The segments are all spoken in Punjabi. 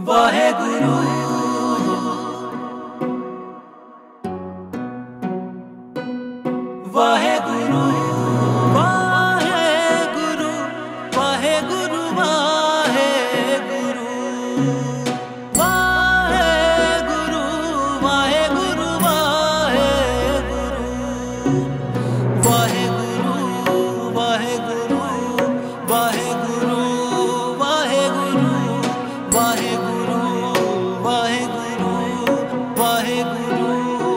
ਵਾਹਿਗੁਰੂ ਵਾਹਿਗੁਰੂ ਵਾਹਿਗੁਰੂ ਵਾਹਿਗੁਰੂ ਵਾਹਿਗੁਰੂ ਵਾਹਿਗੁਰੂ ਵਾਹਿਗੁਰੂ ਵਾਹਿਗੁਰੂ ਵਾਹਿਗੁਰੂ ਵਾਹਿਗੁਰੂ ਵਾਹਿਗੁਰੂ ਵਾਹਿਗੁਰੂ ਵਾਹਿਗੁਰੂ ਵਾਹਿਗੁਰੂ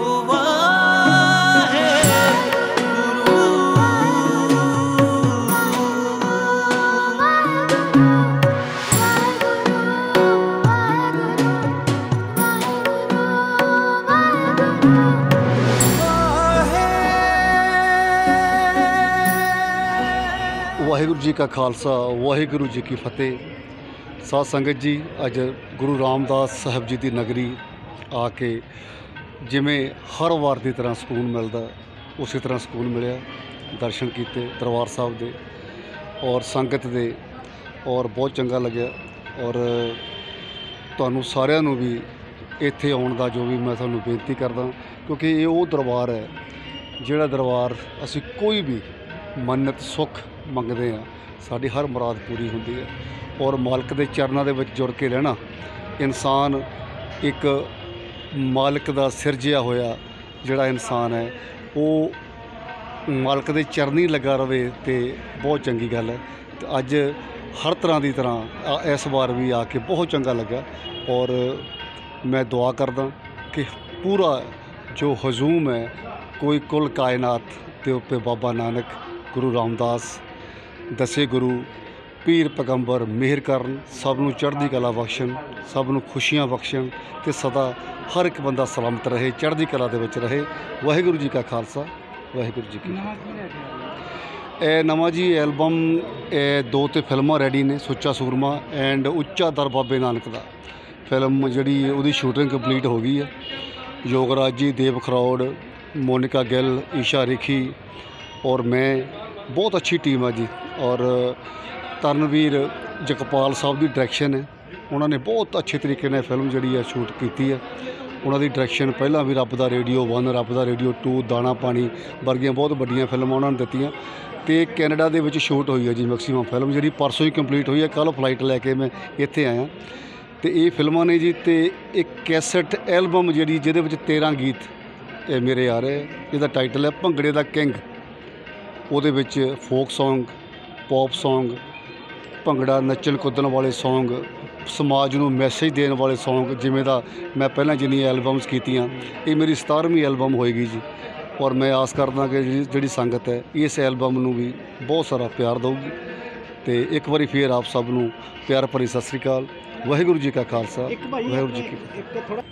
ਵਾਹਿਗੁਰੂ ਜੀ ਕਾ ਖਾਲਸਾ ਵਾਹਿਗੁਰੂ ਜੀ ਕੀ ਫਤਿਹ। ਸਾਧ ਸੰਗਤ ਜੀ, ਅੱਜ ਗੁਰੂ ਰਾਮਦਾਸ ਸਾਹਿਬ ਜੀ ਦੀ ਨਗਰੀ ਆ ਕੇ ਜਿਵੇਂ ਹਰ ਵਾਰ ਦੀ ਤਰ੍ਹਾਂ ਸਕੂਨ ਮਿਲਦਾ, ਉਸੇ ਤਰ੍ਹਾਂ ਸਕੂਨ ਮਿਲਿਆ। ਦਰਸ਼ਨ ਕੀਤੇ ਦਰਬਾਰ ਸਾਹਿਬ ਦੇ ਔਰ ਸੰਗਤ ਦੇ, ਔਰ ਬਹੁਤ ਚੰਗਾ ਲੱਗਿਆ। ਔਰ ਤੁਹਾਨੂੰ ਸਾਰਿਆਂ ਨੂੰ ਵੀ ਇੱਥੇ ਆਉਣ ਦਾ ਜੋ ਵੀ ਮੈਂ ਤੁਹਾਨੂੰ ਬੇਨਤੀ ਕਰਦਾ, ਕਿਉਂਕਿ ਇਹ ਉਹ ਦਰਬਾਰ ਹੈ ਜਿਹੜਾ ਦਰਬਾਰ ਅਸੀਂ ਕੋਈ ਵੀ ਮੰਨਤ ਸੁੱਖ ਮੰਗਦੇ ਹਾਂ, ਸਾਡੀ ਹਰ ਮੁਰਾਦ ਪੂਰੀ ਹੁੰਦੀ ਹੈ। ਔਰ ਮਾਲਕ ਦੇ ਚਰਨਾਂ ਦੇ ਵਿੱਚ ਜੁੜ ਕੇ ਰਹਿਣਾ, ਇਨਸਾਨ ਇੱਕ ਮਾਲਕ ਦਾ ਸਿਰਜਿਆ ਹੋਇਆ ਜਿਹੜਾ ਇਨਸਾਨ ਹੈ ਉਹ ਮਾਲਕ ਦੇ ਚਰਨੀ ਲੱਗਾ ਰਵੇ ਤੇ ਬਹੁਤ ਚੰਗੀ ਗੱਲ ਹੈ। ਤੇ ਅੱਜ ਹਰ ਤਰ੍ਹਾਂ ਦੀ ਤਰ੍ਹਾਂ ਇਸ ਵਾਰ ਵੀ ਆ ਕੇ ਬਹੁਤ ਚੰਗਾ ਲੱਗਾ। ਔਰ ਮੈਂ ਦੁਆ ਕਰਦਾ ਕਿ ਪੂਰਾ ਜੋ ਹਜੂਮ ਹੈ ਕੋਈ ਕੁੱਲ ਕਾਇਨਾਤ ਦੇ ਉੱਤੇ ਬਾਬਾ ਨਾਨਕ, ਗੁਰੂ ਰਾਮਦਾਸ, ਦਸੇ ਗੁਰੂ, ਪੀਰ ਪੈਗੰਬਰ ਮਿਹਰ ਕਰਨ, ਸਭ ਨੂੰ ਚੜ੍ਹਦੀ ਕਲਾ ਬਖਸ਼ਣ, ਸਭ ਨੂੰ ਖੁਸ਼ੀਆਂ ਬਖਸ਼ਣ ਅਤੇ ਸਦਾ ਹਰ ਇੱਕ ਬੰਦਾ ਸਲਾਮਤ ਰਹੇ, ਚੜ੍ਹਦੀ ਕਲਾ ਦੇ ਵਿੱਚ ਰਹੇ। ਵਾਹਿਗੁਰੂ ਜੀ ਕਾ ਖਾਲਸਾ ਵਾਹਿਗੁਰੂ ਜੀ ਕੀ ਫਤਿਹ। ਇਹ ਨਵਾਂ ਜੀ ਐਲਬਮ, ਇਹ 2 ਤੇ ਫਿਲਮਾਂ ਰੈਡੀ ਨੇ, ਸੁੱਚਾ ਸੂਰਮਾ ਐਂਡ ਉੱਚਾ ਦਰ ਬਾਬੇ ਨਾਨਕ ਦਾ। ਫਿਲਮ ਜਿਹੜੀ ਉਹਦੀ ਸ਼ੂਟਿੰਗ ਕੰਪਲੀਟ ਹੋ ਗਈ ਹੈ। ਯੋਗਰਾਜ ਜੀ, ਦੇਵ ਖਰੋੜ, ਮੋਨਿਕਾ ਗਿੱਲ, ਈਸ਼ਾ ਰੇਖੀ ਔਰ ਮੈਂ, ਬਹੁਤ ਅੱਛੀ ਟੀਮ ਹੈ ਜੀ। ਔਰ ਤਰਨਵੀਰ ਜਗਪਾਲ ਸਾਹਿਬ ਦੀ ਡਾਇਰੈਕਸ਼ਨ ਹੈ, ਉਹਨਾਂ ਨੇ ਬਹੁਤ ਅੱਛੇ ਤਰੀਕੇ ਨਾਲ ਫਿਲਮ ਜਿਹੜੀ ਹੈ ਸ਼ੂਟ ਕੀਤੀ ਹੈ। ਉਹਨਾਂ ਦੀ ਡਾਇਰੈਕਸ਼ਨ ਪਹਿਲਾਂ ਵੀ ਰੱਬ ਦਾ ਰੇਡੀਓ 1, ਰੱਬ ਦਾ ਰੇਡੀਓ 2, ਦਾਣਾ ਪਾਣੀ ਵਰਗੀਆਂ ਬਹੁਤ ਵੱਡੀਆਂ ਫਿਲਮਾਂ ਉਹਨਾਂ ਨੇ ਦਿੱਤੀਆਂ। ਅਤੇ ਕੈਨੇਡਾ ਦੇ ਵਿੱਚ ਸ਼ੂਟ ਹੋਈ ਹੈ ਜੀ ਮੈਕਸੀਮਮ ਫਿਲਮ, ਜਿਹੜੀ ਪਰਸੋਂ ਹੀ ਕੰਪਲੀਟ ਹੋਈ ਹੈ। ਕੱਲ੍ਹ ਫਲਾਈਟ ਲੈ ਕੇ ਮੈਂ ਇੱਥੇ ਆਇਆ ਅਤੇ ਇਹ ਫਿਲਮਾਂ ਨੇ ਜੀ। ਅਤੇ ਇੱਕ ਕੈਸਟ ਐਲਬਮ ਜਿਹੜੀ ਜਿਹਦੇ ਵਿੱਚ 13 ਗੀਤ ਇਹ ਮੇਰੇ ਆ ਰਹੇ, ਇਹਦਾ ਟਾਈਟਲ ਹੈ ਭੰਗੜੇ ਦਾ ਕਿੰਗ। ਉਹਦੇ ਵਿੱਚ folk song, pop song, bhangra ਨੱਚਣ ਕੁੱਦਣ ਵਾਲੇ ਸੌਂਗ, ਸਮਾਜ ਨੂੰ ਮੈਸੇਜ ਦੇਣ ਵਾਲੇ ਸੌਂਗ, ਜਿਵੇਂ ਦਾ ਮੈਂ ਪਹਿਲਾਂ ਜਿੰਨੀਆਂ ਐਲਬਮਸ ਕੀਤੀਆਂ, ਇਹ ਮੇਰੀ 17ਵੀਂ ਐਲਬਮ ਹੋਏਗੀ ਜੀ। ਔਰ ਮੈਂ ਆਸ ਕਰਦਾ ਕਿ ਜਿਹੜੀ ਸੰਗਤ ਹੈ ਇਸ ਐਲਬਮ ਨੂੰ ਵੀ ਬਹੁਤ ਸਾਰਾ ਪਿਆਰ ਦਊਗੀ। ਅਤੇ ਇੱਕ ਵਾਰੀ ਫੇਰ ਆਪ ਸਭ ਨੂੰ ਪਿਆਰ ਭਰੀ ਸਤਿ ਸ਼੍ਰੀ ਅਕਾਲ। ਵਾਹਿਗੁਰੂ ਜੀ ਕਾ ਖਾਲਸਾ ਵਾਹਿਗੁਰੂ ਜੀ ਕੀ ਫਤਿਹ।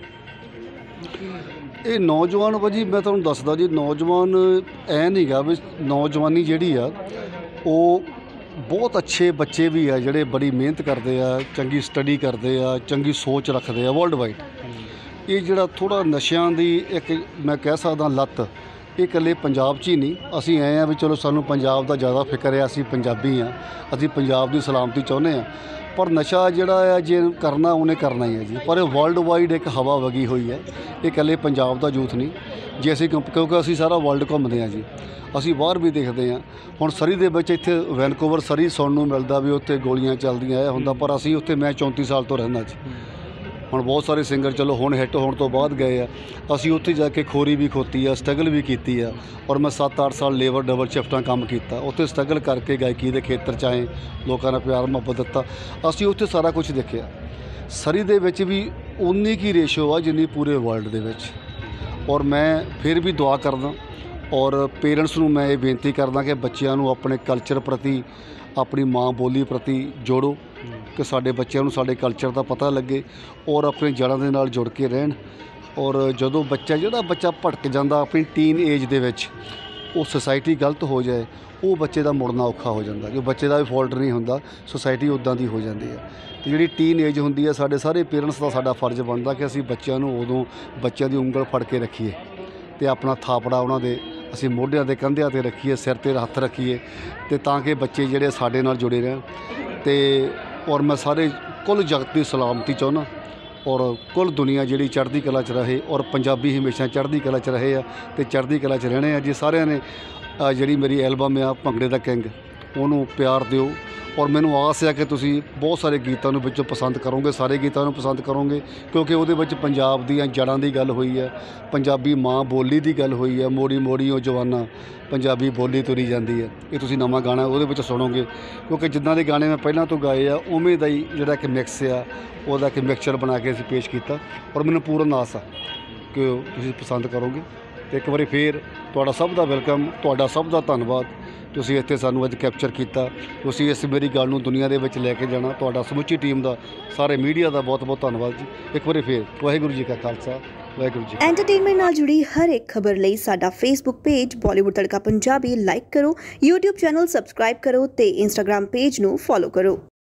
ਇਹ ਨੌਜਵਾਨ ਭਾਜੀ, ਮੈਂ ਤੁਹਾਨੂੰ ਦੱਸਦਾ ਜੀ, ਨੌਜਵਾਨ ਐਂ ਨਹੀਂ ਗਾ ਵੀ ਨੌਜਵਾਨੀ ਜਿਹੜੀ ਆ ਉਹ ਬਹੁਤ ਅੱਛੇ ਬੱਚੇ ਵੀ ਆ ਜਿਹੜੇ ਬੜੀ ਮਿਹਨਤ ਕਰਦੇ ਆ, ਚੰਗੀ ਸਟੱਡੀ ਕਰਦੇ ਆ, ਚੰਗੀ ਸੋਚ ਰੱਖਦੇ ਆ ਵਰਲਡ ਵਾਈਡ। ਇਹ ਜਿਹੜਾ ਥੋੜ੍ਹਾ ਨਸ਼ਿਆਂ ਦੀ ਇੱਕ ਮੈਂ ਕਹਿ ਸਕਦਾ ਲੱਤ, ਇਹ ਇਕੱਲੇ ਪੰਜਾਬ 'ਚ ਹੀ ਨਹੀਂ। ਅਸੀਂ ਐਂ ਆ ਵੀ ਚਲੋ ਸਾਨੂੰ ਪੰਜਾਬ ਦਾ ਜ਼ਿਆਦਾ ਫਿਕਰ ਹੈ, ਅਸੀਂ ਪੰਜਾਬੀ ਹਾਂ, ਅਸੀਂ ਪੰਜਾਬ ਦੀ ਸਲਾਮਤੀ ਚਾਹੁੰਦੇ ਹਾਂ। ਪਰ ਨਸ਼ਾ ਜਿਹੜਾ ਆ ਜੇ ਕਰਨਾ ਉਹਨੇ ਕਰਨਾ ਹੀ ਹੈ ਜੀ। ਪਰ ਇਹ ਵਰਲਡ ਵਾਈਡ ਇੱਕ ਹਵਾ ਵਗੀ ਹੋਈ ਹੈ, ਇਹ ਇਕੱਲੇ ਪੰਜਾਬ ਦਾ ਯੂਥ ਨਹੀਂ। ਜੇ ਅਸੀਂ ਕਿਉਂਕਿ ਅਸੀਂ ਸਾਰਾ ਵਰਲਡ ਘੁੰਮਦੇ ਹਾਂ ਜੀ, ਅਸੀਂ ਬਾਹਰ ਵੀ ਦੇਖਦੇ ਹਾਂ। ਹੁਣ ਸਰੀ ਦੇ ਵਿੱਚ ਇੱਥੇ ਵੈਨਕੂਵਰ ਸਰੀ ਸੁਣਨ ਨੂੰ ਮਿਲਦਾ ਵੀ ਉੱਥੇ ਗੋਲੀਆਂ ਚੱਲਦੀਆਂ, ਇਹ ਹੁੰਦਾ। ਪਰ ਅਸੀਂ ਉੱਥੇ, ਮੈਂ 34 ਸਾਲ ਤੋਂ ਰਹਿੰਦਾ ਜੀ। ਹੁਣ ਬਹੁਤ ਸਾਰੇ ਸਿੰਗਰ ਚਲੋ ਹੁਣ ਹਿੱਟ ਹੋਣ ਤੋਂ ਬਾਅਦ ਗਏ ਆ, ਅਸੀਂ ਉੱਥੇ ਜਾ ਕੇ ਖੋਰੀ ਵੀ ਖੋਤੀ ਆ, ਸਟਰਗਲ ਵੀ ਕੀਤੀ ਆ। ਔਰ ਮੈਂ 7-8 ਸਾਲ ਲੇਬਰ ਡਬਲ ਸ਼ਿਫਟਾਂ ਕੰਮ ਕੀਤਾ, ਉੱਥੇ ਸਟਰਗਲ ਕਰਕੇ ਗਾਇਕੀ ਦੇ ਖੇਤਰ 'ਚ ਆਏ, ਲੋਕਾਂ ਨੇ ਪਿਆਰ ਮੁਹੱਬਤ ਦਿੱਤਾ, ਅਸੀਂ ਉੱਥੇ ਸਾਰਾ ਕੁਝ ਦੇਖਿਆ। ਸਰੀ ਦੇ ਵਿੱਚ ਵੀ ਉਨੀ ਕੀ ਰੇਸ਼ੋ ਆ ਜਿੰਨੀ ਪੂਰੇ ਵਰਲਡ ਦੇ ਵਿੱਚ। ਔਰ ਮੈਂ ਫਿਰ ਵੀ ਦੁਆ ਕਰਦਾ ਔਰ ਪੇਰੈਂਟਸ ਨੂੰ ਮੈਂ ਇਹ ਬੇਨਤੀ ਕਰਦਾ ਕਿ ਬੱਚਿਆਂ ਨੂੰ ਆਪਣੇ ਕਲਚਰ ਪ੍ਰਤੀ, ਆਪਣੀ ਮਾਂ ਬੋਲੀ ਪ੍ਰਤੀ ਜੋੜੋ, ਕਿ ਸਾਡੇ ਬੱਚਿਆਂ ਨੂੰ ਸਾਡੇ ਕਲਚਰ ਦਾ ਪਤਾ ਲੱਗੇ ਔਰ ਆਪਣੇ ਜੜ੍ਹਾਂ ਦੇ ਨਾਲ ਜੁੜ ਕੇ ਰਹਿਣ। ਔਰ ਜਦੋਂ ਜਿਹੜਾ ਬੱਚਾ ਭਟਕ ਜਾਂਦਾ ਆਪਣੀ ਟੀਨ ਏਜ ਦੇ ਵਿੱਚ, ਉਹ ਸੁਸਾਇਟੀ ਗਲਤ ਹੋ ਜਾਏ, ਉਹ ਬੱਚੇ ਦਾ ਮੁੜਨਾ ਔਖਾ ਹੋ ਜਾਂਦਾ। ਕਿ ਬੱਚੇ ਦਾ ਵੀ ਫਾਲਟ ਨਹੀਂ ਹੁੰਦਾ, ਸੁਸਾਇਟੀ ਉੱਦਾਂ ਦੀ ਹੋ ਜਾਂਦੀ ਹੈ। ਅਤੇ ਜਿਹੜੀ ਟੀਨ ਏਜ ਹੁੰਦੀ ਹੈ, ਸਾਡੇ ਸਾਰੇ ਪੇਰੈਂਟਸ ਦਾ ਸਾਡਾ ਫਰਜ਼ ਬਣਦਾ ਕਿ ਅਸੀਂ ਬੱਚਿਆਂ ਨੂੰ ਉਦੋਂ ਬੱਚਿਆਂ ਦੀ ਉਂਗਲ ਫੜ ਕੇ ਰੱਖੀਏ ਅਤੇ ਆਪਣਾ ਥਾਪੜਾ ਉਹਨਾਂ ਦੇ ਅਸੀਂ ਮੋਢਿਆਂ 'ਤੇ, ਕੰਧਿਆਂ 'ਤੇ ਰੱਖੀਏ, ਸਿਰ 'ਤੇ ਹੱਥ ਰੱਖੀਏ, ਅਤੇ ਤਾਂ ਕਿ ਬੱਚੇ ਜਿਹੜੇ ਸਾਡੇ ਨਾਲ ਜੁੜੇ ਰਹਿਣ। ਅਤੇ ਔਰ ਮੈਂ ਸਾਰੇ ਕੁੱਲ ਜਗਤ ਦੀ ਸਲਾਮਤੀ ਚਾਹੁੰਦਾ। ਔਰ ਕੁੱਲ ਦੁਨੀਆ ਜਿਹੜੀ ਚੜ੍ਹਦੀ ਕਲਾ 'ਚ ਰਹੇ ਔਰ ਪੰਜਾਬੀ ਹਮੇਸ਼ਾ ਚੜ੍ਹਦੀ ਕਲਾ 'ਚ ਰਹੇ ਆ ਅਤੇ ਚੜ੍ਹਦੀ ਕਲਾ 'ਚ ਰਹਿਣੇ ਆ ਜੀ। ਸਾਰਿਆਂ ਨੇ ਜਿਹੜੀ ਮੇਰੀ ਐਲਬਮ ਆ ਭੰਗੜੇ ਦਾ ਕਿੰਗ, ਉਹਨੂੰ ਪਿਆਰ ਦਿਓ ਔਰ ਮੈਨੂੰ ਆਸ ਹੈ ਕਿ ਤੁਸੀਂ ਬਹੁਤ ਸਾਰੇ ਗੀਤਾਂ ਨੂੰ ਵਿੱਚੋਂ ਪਸੰਦ ਕਰੋਗੇ, ਸਾਰੇ ਗੀਤਾਂ ਨੂੰ ਪਸੰਦ ਕਰੋਗੇ, ਕਿਉਂਕਿ ਉਹਦੇ ਵਿੱਚ ਪੰਜਾਬ ਦੀਆਂ ਜੜ੍ਹਾਂ ਦੀ ਗੱਲ ਹੋਈ ਹੈ, ਪੰਜਾਬੀ ਮਾਂ ਬੋਲੀ ਦੀ ਗੱਲ ਹੋਈ ਹੈ। ਮੋੜੀ ਮੋੜੀ ਉਹ ਜਵਾਨਾ ਪੰਜਾਬੀ ਬੋਲੀ ਤੁਰੀ ਜਾਂਦੀ ਹੈ। ਇਹ ਤੁਸੀਂ ਨਵਾਂ ਗਾਣਾ ਉਹਦੇ ਵਿੱਚ ਸੁਣੋਗੇ, ਕਿਉਂਕਿ ਜਿੱਦਾਂ ਦੇ ਗਾਣੇ ਮੈਂ ਪਹਿਲਾਂ ਤੋਂ ਗਾਏ ਆ ਉਵੇਂ ਦਾ ਹੀ ਜਿਹੜਾ ਕਿ ਮਿਕਸ ਆ, ਉਹਦਾ ਇੱਕ ਮਿਕਸਚਰ ਬਣਾ ਕੇ ਅਸੀਂ ਪੇਸ਼ ਕੀਤਾ ਔਰ ਮੈਨੂੰ ਪੂਰਨ ਆਸ ਆ ਕਿ ਉਹ ਤੁਸੀਂ ਪਸੰਦ ਕਰੋਗੇ। ਅਤੇ ਇੱਕ ਵਾਰੀ ਫੇਰ ਤੁਹਾਡਾ ਸਭ ਦਾ ਵੈਲਕਮ, ਤੁਹਾਡਾ ਸਭ ਦਾ ਧੰਨਵਾਦ। ਤੁਸੀਂ ਇੱਥੇ ਸਾਨੂੰ ਅੱਜ ਕੈਪਚਰ ਕੀਤਾ, ਤੁਸੀਂ ਇਸ ਮੇਰੀ ਗੱਲ ਨੂੰ ਦੁਨੀਆ ਦੇ ਵਿੱਚ ਲੈ ਕੇ ਜਾਣਾ। ਤੁਹਾਡਾ ਸਮੁੱਚੀ ਟੀਮ ਦਾ, ਸਾਰੇ ਮੀਡੀਆ ਦਾ ਬਹੁਤ ਬਹੁਤ ਧੰਨਵਾਦ ਜੀ। ਇੱਕ ਵਾਰੀ ਫੇਰ ਵਾਹਿਗੁਰੂ ਜੀ ਕਾ ਖਾਲਸਾ, ਵਾਹਿਗੁਰੂ ਜੀ। ਐਂਟਰਟੇਨਮੈਂਟ ਨਾਲ ਜੁੜੀ ਹਰ ਇੱਕ ਖਬਰ ਲਈ ਸਾਡਾ Facebook page Bollywood Tadka Punjabi like ਕਰੋ, YouTube ਚੈਨਲ ਸਬਸਕ੍ਰਾਈਬ ਕਰੋ ਤੇ Instagram ਪੇਜ ਨੂੰ ਫੋਲੋ ਕਰੋ।